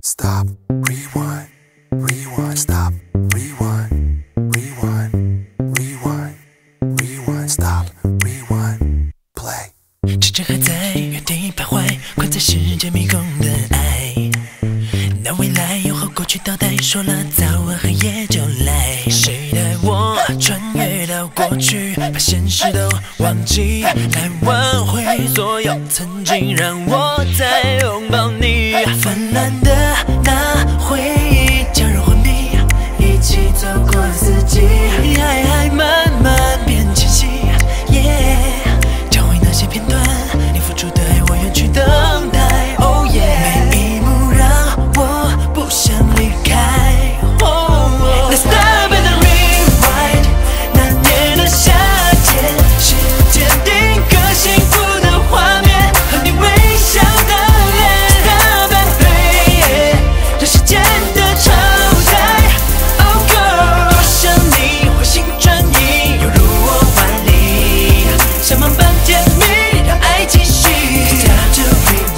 Stop, rewind, rewind, stop, rewind, rewind, rewind, rewind, stop, rewind, play。 时针还在原地徘徊，困在时间迷宫的爱。那未来又和过去倒带，说了早晚黑夜就来。谁带我穿越到过去，把现实都忘记，来挽回所有曾经，让我再拥抱你。泛滥的那回忆，将人昏迷，一起走过四季，爱还慢慢变清晰。找回那些片段，你付出的爱，我愿去等待。Oh yeah， 每一幕让我不想离开。Let's stop and rewind， 那年的夏天，时间定格幸福的画面，和你微笑的脸。Stop and play， 让时间的超载。Oh girl， 多想你回心转意，犹如我万里，像梦般甜蜜，让爱继续。Stop to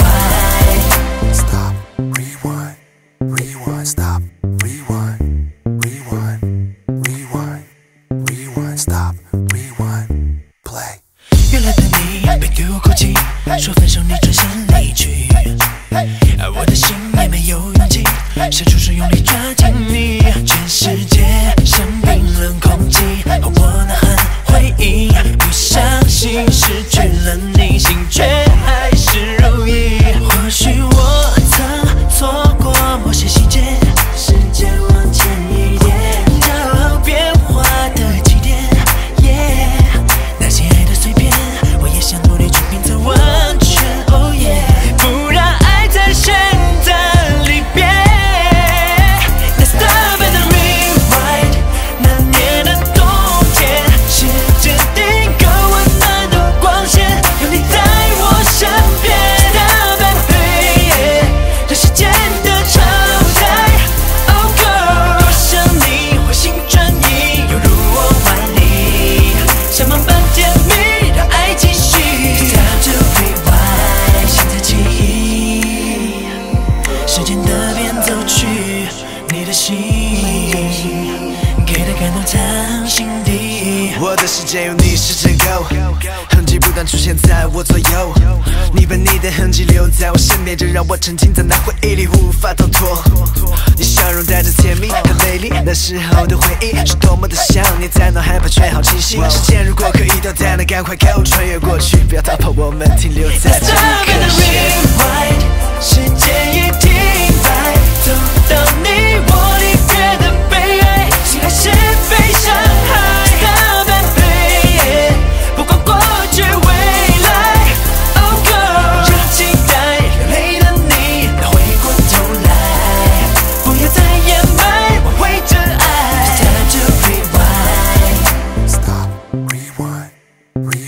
rewind， Stop, rewind, rewind, stop, rewind, rewind, rewind, rewind, stop, rewind, play。 原来的你别对我哭泣，说分手你转身离去，而我的心也没有勇气，伸出手用力抓紧你。全世界像冰冷空气，和我呐喊回应，不相信失去了你，心却还是如意。或许我曾错过某些细节，时间往前一点，找好变化的起点。那些爱的碎片，我也想努力去拼凑完全。Oh yeah， 不让爱再选择离别。Let's stop and rewind， 那年的冬天，时间定格温暖的光线，有你在我身边。Stop and play， 让时间的超载。Oh girl， 多想你回心转意，犹如我万里，像梦般甜蜜，让爱继续。Stop to rewind， 现在记忆，时间的变奏曲，你的心，给的感动藏心底。 我的世界有你是真够，痕迹不断出现在我左右，你把你的痕迹留在我身边，这让我沉浸在那回忆里无法逃脱。你笑容带着甜蜜和美丽，那时候的回忆是多么的想你，在脑海盘旋好清晰。时间如果可以倒带，那赶快给我穿越过去，不要逃跑，我们停留在这一刻线。 时间已停摆，走到你我离别的悲哀，心还是被伤害。Stop and play， 不管过去未来。Oh girl， 让期待流泪的你能回过头来，不要再掩埋挽回真爱。Stop to rewind， Stop, rewind, rewind.